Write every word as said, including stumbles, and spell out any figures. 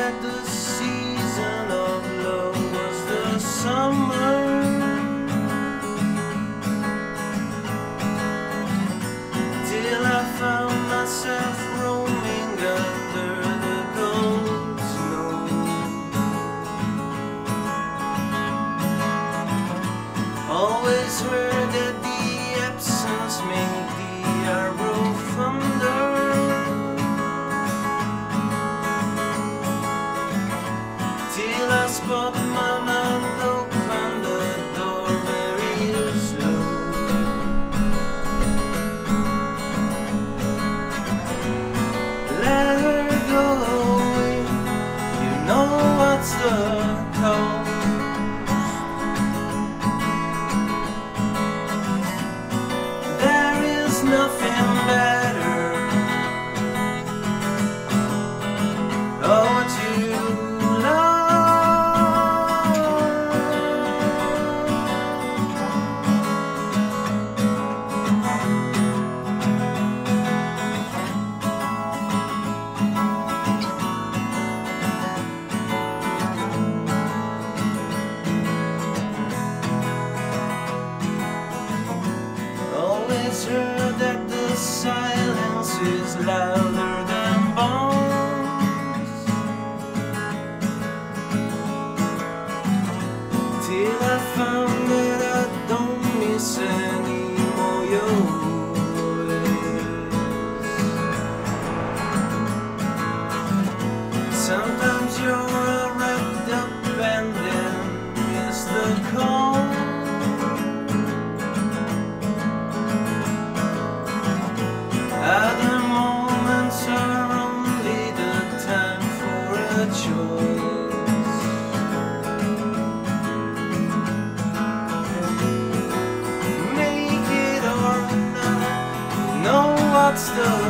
that the season of love was the summer, till I found myself roaming under the cold snow. Always heard that the absence made the arrow thunder, till I spot my mind open the door very slow. Let her go away, you know what's the cost. There is nothing better. Oh, what you heard that the silence is louder than bones, till I found that I don't miss any more your ways. Sometimes you're wrapped up and then miss the call. Other moments are only the time for a choice. Make it or not, you know what's the